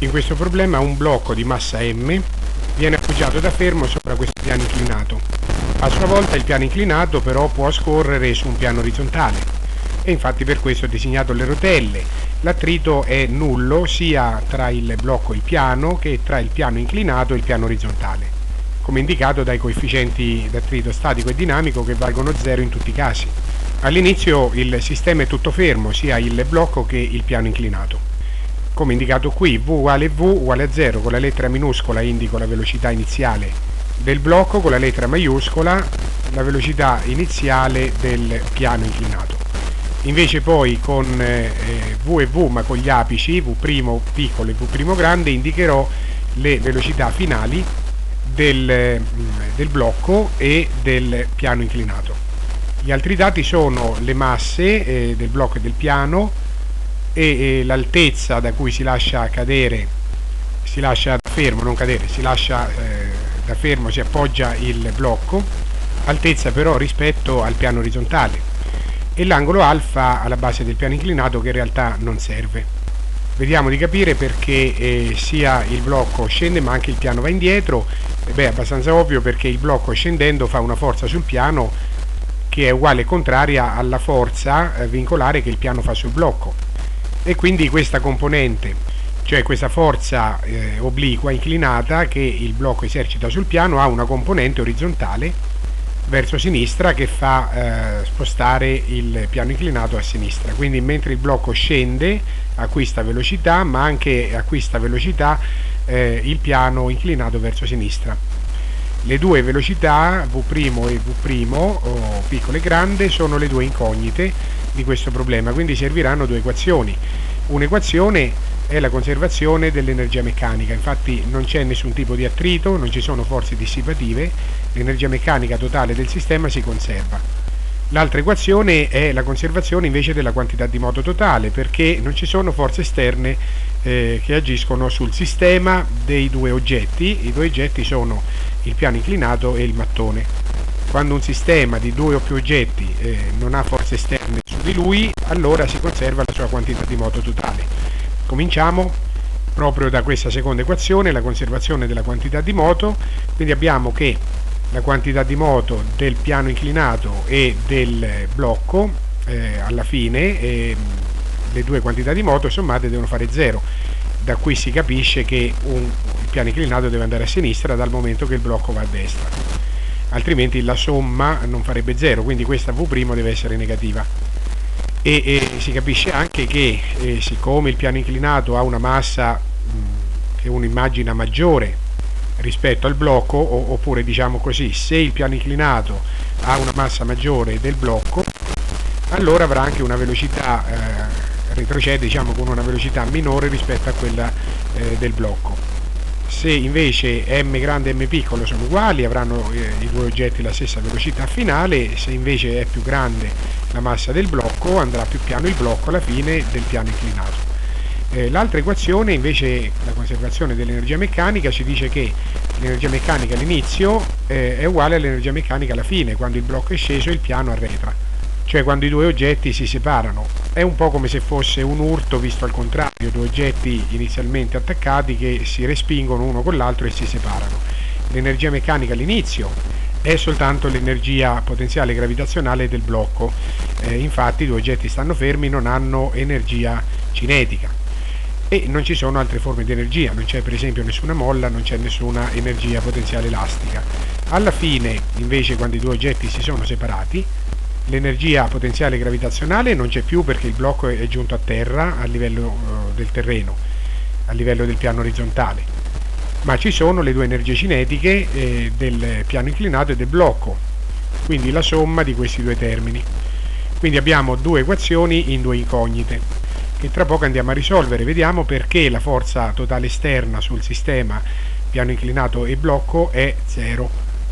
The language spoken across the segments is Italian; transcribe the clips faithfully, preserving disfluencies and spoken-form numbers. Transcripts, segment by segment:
In questo problema un blocco di massa M viene appoggiato da fermo sopra questo piano inclinato. A sua volta il piano inclinato però può scorrere su un piano orizzontale e infatti per questo ho disegnato le rotelle. L'attrito è nullo sia tra il blocco e il piano che tra il piano inclinato e il piano orizzontale, come indicato dai coefficienti d'attrito statico e dinamico che valgono zero in tutti i casi. All'inizio il sistema è tutto fermo, sia il blocco che il piano inclinato. Come indicato qui, V uguale V uguale a zero, con la lettera minuscola indico la velocità iniziale del blocco, con la lettera maiuscola la velocità iniziale del piano inclinato. Invece poi con eh, V e V, ma con gli apici, V' piccolo e V' grande, indicherò le velocità finali del, del blocco e del piano inclinato. Gli altri dati sono le masse eh, del blocco e del piano e, e l'altezza da cui si lascia cadere, si lascia da fermo, non cadere, si lascia eh, da fermo, si appoggia il blocco, altezza però rispetto al piano orizzontale, e l'angolo alfa alla base del piano inclinato che in realtà non serve. Vediamo di capire perché eh, sia il blocco scende ma anche il piano va indietro. E beh, è abbastanza ovvio, perché il blocco scendendo fa una forza sul piano che è uguale e contraria alla forza eh, vincolare che il piano fa sul blocco, e quindi questa componente, cioè questa forza eh, obliqua inclinata che il blocco esercita sul piano, ha una componente orizzontale verso sinistra che fa eh, spostare il piano inclinato a sinistra. Quindi mentre il blocco scende acquista velocità, ma anche acquista velocità eh, il piano inclinato verso sinistra. Le due velocità V' e V', o piccolo e grande, sono le due incognite di questo problema, quindi serviranno due equazioni. Un'equazione è la conservazione dell'energia meccanica, infatti non c'è nessun tipo di attrito, non ci sono forze dissipative, l'energia meccanica totale del sistema si conserva. L'altra equazione è la conservazione invece della quantità di moto totale, perché non ci sono forze esterne eh, che agiscono sul sistema dei due oggetti. I due oggetti sono il piano inclinato e il mattone. Quando un sistema di due o più oggetti eh, non ha forze esterne su di lui, allora si conserva la sua quantità di moto totale. Cominciamo proprio da questa seconda equazione, la conservazione della quantità di moto. Quindi abbiamo che la quantità di moto del piano inclinato e del blocco eh, alla fine, eh, le due quantità di moto sommate devono fare zero. Da qui si capisce che un, il piano inclinato deve andare a sinistra dal momento che il blocco va a destra, altrimenti la somma non farebbe zero, quindi questa V' deve essere negativa. E, e si capisce anche che eh, siccome il piano inclinato ha una massa mh, che uno immagina maggiore rispetto al blocco, o, oppure diciamo così, se il piano inclinato ha una massa maggiore del blocco, allora avrà anche una velocità, eh, retrocede diciamo con una velocità minore rispetto a quella eh, del blocco. Se invece M grande e M piccolo sono uguali, avranno eh, i due oggetti la stessa velocità finale. Se invece è più grande la massa del blocco, andrà più piano il blocco alla fine del piano inclinato. Eh, l'altra equazione invece, la conservazione dell'energia meccanica, ci dice che l'energia meccanica all'inizio eh, è uguale all'energia meccanica alla fine, quando il blocco è sceso e il piano arretra, cioè quando i due oggetti si separano. È un po' come se fosse un urto visto al contrario, due oggetti inizialmente attaccati che si respingono uno con l'altro e si separano. L'energia meccanica all'inizio è soltanto l'energia potenziale gravitazionale del blocco, eh, infatti i due oggetti stanno fermi, non hanno energia cinetica. E non ci sono altre forme di energia, non c'è per esempio nessuna molla, non c'è nessuna energia potenziale elastica. Alla fine, invece, quando i due oggetti si sono separati, l'energia potenziale gravitazionale non c'è più, perché il blocco è giunto a terra a livello uh, del terreno, a livello del piano orizzontale, ma ci sono le due energie cinetiche eh, del piano inclinato e del blocco, quindi la somma di questi due termini. Quindi abbiamo due equazioni in due incognite che tra poco andiamo a risolvere. Vediamo perché la forza totale esterna sul sistema piano inclinato e blocco è zero.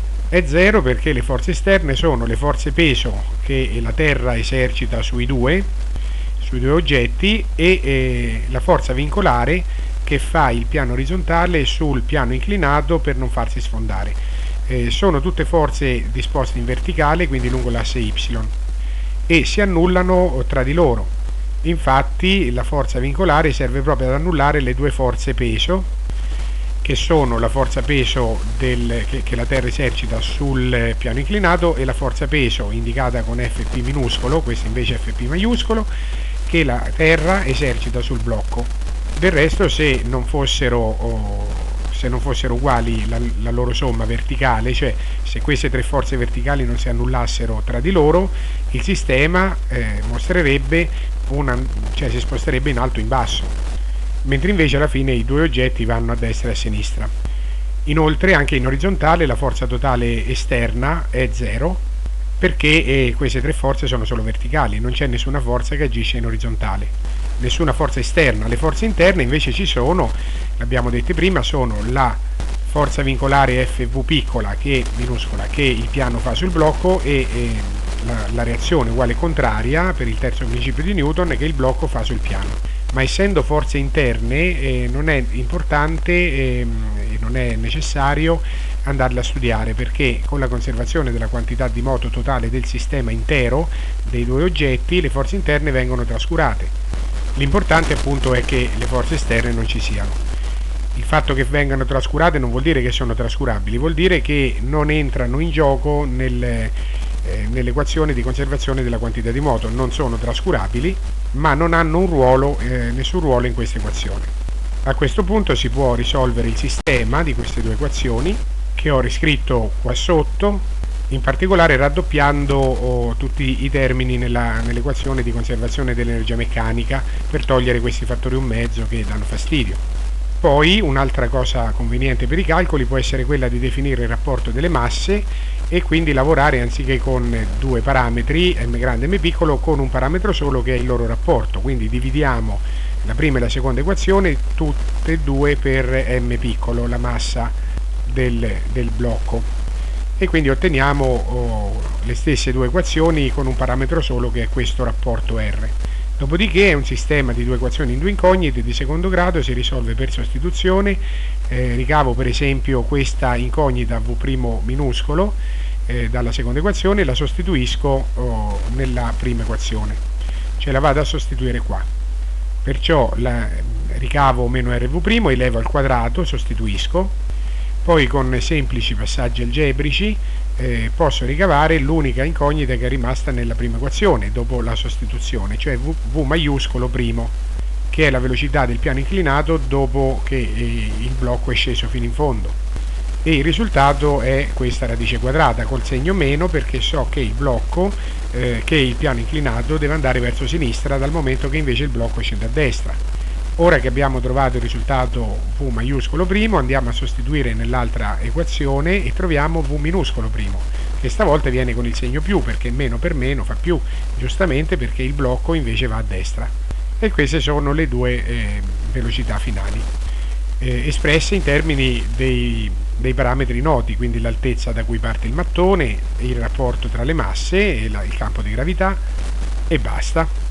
È zero perché le forze esterne sono le forze peso che la Terra esercita sui due, sui due oggetti, e eh, la forza vincolare che fa il piano orizzontale sul piano inclinato per non farsi sfondare. Eh, sono tutte forze disposte in verticale, quindi lungo l'asse Y, e si annullano tra di loro. Infatti la forza vincolare serve proprio ad annullare le due forze peso, che sono la forza peso del, che, che la Terra esercita sul piano inclinato, e la forza peso indicata con F P minuscolo, questo invece F P maiuscolo, che la Terra esercita sul blocco. Del resto, se non fossero, oh, se non fossero uguali la, la loro somma verticale, cioè se queste tre forze verticali non si annullassero tra di loro, il sistema eh, mostrerebbe una, cioè si sposterebbe in alto e in basso, mentre invece alla fine i due oggetti vanno a destra e a sinistra. Inoltre anche in orizzontale la forza totale esterna è zero, perché eh, queste tre forze sono solo verticali, non c'è nessuna forza che agisce in orizzontale, nessuna forza esterna. Le forze interne invece ci sono, l'abbiamo detto prima, sono la forza vincolare F V piccola, che minuscola, che il piano fa sul blocco, e eh, la, la reazione uguale contraria per il terzo principio di Newton, che il blocco fa sul piano. Ma essendo forze interne eh, non è importante e eh, non è necessario andarle a studiare, perché con la conservazione della quantità di moto totale del sistema intero dei due oggetti le forze interne vengono trascurate. L'importante appunto è che le forze esterne non ci siano. Il fatto che vengano trascurate non vuol dire che sono trascurabili, vuol dire che non entrano in gioco nel, eh, nell'equazione di conservazione della quantità di moto, non sono trascurabili, ma non hanno un ruolo, eh, nessun ruolo in questa equazione. A questo punto si può risolvere il sistema di queste due equazioni, che ho riscritto qua sotto, in particolare raddoppiando oh, tutti i termini nella, nell'equazione di conservazione dell'energia meccanica, per togliere questi fattori un mezzo che danno fastidio. Poi un'altra cosa conveniente per i calcoli può essere quella di definire il rapporto delle masse, e quindi lavorare anziché con due parametri, m grande e m piccolo, con un parametro solo che è il loro rapporto. Quindi dividiamo la prima e la seconda equazione tutte e due per m piccolo, la massa del, del blocco, e quindi otteniamo oh, le stesse due equazioni con un parametro solo, che è questo rapporto R. Dopodiché è un sistema di due equazioni in due incognite di secondo grado, si risolve per sostituzione. Eh, ricavo per esempio questa incognita V' minuscolo eh, dalla seconda equazione, e la sostituisco oh, nella prima equazione, cioè la vado a sostituire qua. Perciò la, ricavo meno Rv', elevo al quadrato, sostituisco, poi con semplici passaggi algebrici eh, posso ricavare l'unica incognita che è rimasta nella prima equazione dopo la sostituzione, cioè v, v maiuscolo primo, che è la velocità del piano inclinato dopo che eh, il blocco è sceso fino in fondo, e il risultato è questa radice quadrata col segno meno, perché so che il blocco eh, che il piano inclinato deve andare verso sinistra, dal momento che invece il blocco scende a destra. Ora che abbiamo trovato il risultato V maiuscolo primo, andiamo a sostituire nell'altra equazione e troviamo V minuscolo primo, che stavolta viene con il segno più, perché meno per meno fa più, giustamente perché il blocco invece va a destra. E queste sono le due eh, velocità finali, eh, espresse in termini dei, dei parametri noti, quindi l'altezza da cui parte il mattone, il rapporto tra le masse e la, il campo di gravità, e basta.